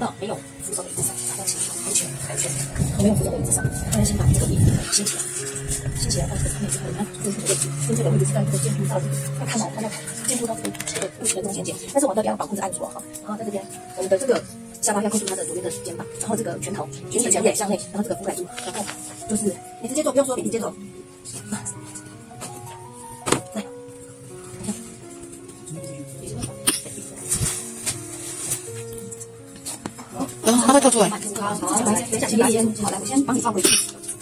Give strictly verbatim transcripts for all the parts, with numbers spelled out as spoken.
到没有扶手的椅子上，打到前安全安全，没有扶手的椅子上，那先把这个椅子掀起来，掀起来到这个上面之后，你看这个位置，跟这个位置是在这个建筑到底要看到它在建筑到这个这个户型的中间点，但是我们这边要把裤子按住哦，然后在这边我们的这个下巴要扣住它的左边的肩膀，然后这个拳头举起前也向内，然后这个覆盖住，然后就是你直接做，不用说，你直接做。 然后它会透出来。 好，好，来，等一下，先把先，好，来，我先帮你放回去。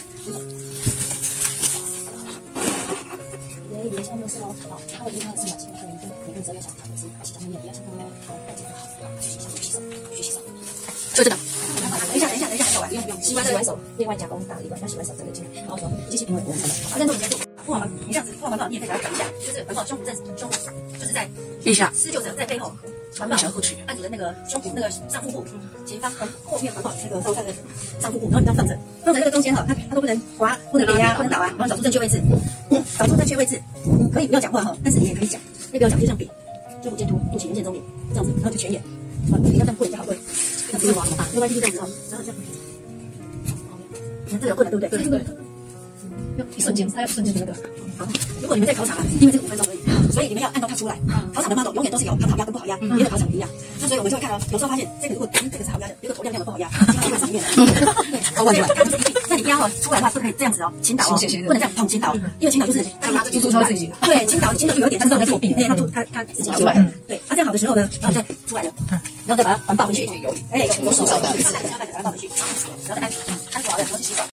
别别先就是哦，好，然后一定要是嘛，前面跟每个人要想躺的是，而且他们也不要像他们好，带这个好，去洗手，去洗手，去洗手。 就这个。 等一下，等一下，等一下，不用不用，洗完洗完手，另外加工打了一个，要洗完手再进来，然后说机器因为我们好，反正都已经做。不好，你这样子不好环保，你也可以给它转一下，就是环保胸部正胸部就是在腋下， 施救者在背后。环保按住的那个胸部那个上腹部，前方和后面环保那个烧菜的上腹部，然后你这样放着，放着那个中间哈，它它都不能滑，不能跌啊，不能倒啊，然后找出正确位置，找出正确位置，嗯，可以不要讲话哈，但是你也可以讲，那不要讲就这样比，就不见凸，肚脐连线中点，这样子，然后就前眼，啊，你要这样过比较好对，这样子滑怎么办？另外就是这样子哦，然后这样，你看这有困难对不对？对对。要一瞬间，它要一瞬间的那个。好，如果你们在考场啊，因为这个五分钟而已，所以你们要按照它出来。考场的 model 永远都是有它好压跟不好压，别的考场不一样。那所以我们就会看哦，有时候发现这个如果这个是好压的，有个头亮亮的不好压，其他位置里面的。好，我就它就是一定，那你压哦出来的话不可以这样子哦，倾倒哦，不能这样捧倾倒，因为倾倒就是它拿着就出来。对，倾倒倾倒就有点像这种作弊，对，它出它它自己出来了。对，它这样好的时候呢，然后再出来了，然后再把它环抱回去。哎，有手手的，自然的，把它抱回去，然后再按按滑的，然后去洗手。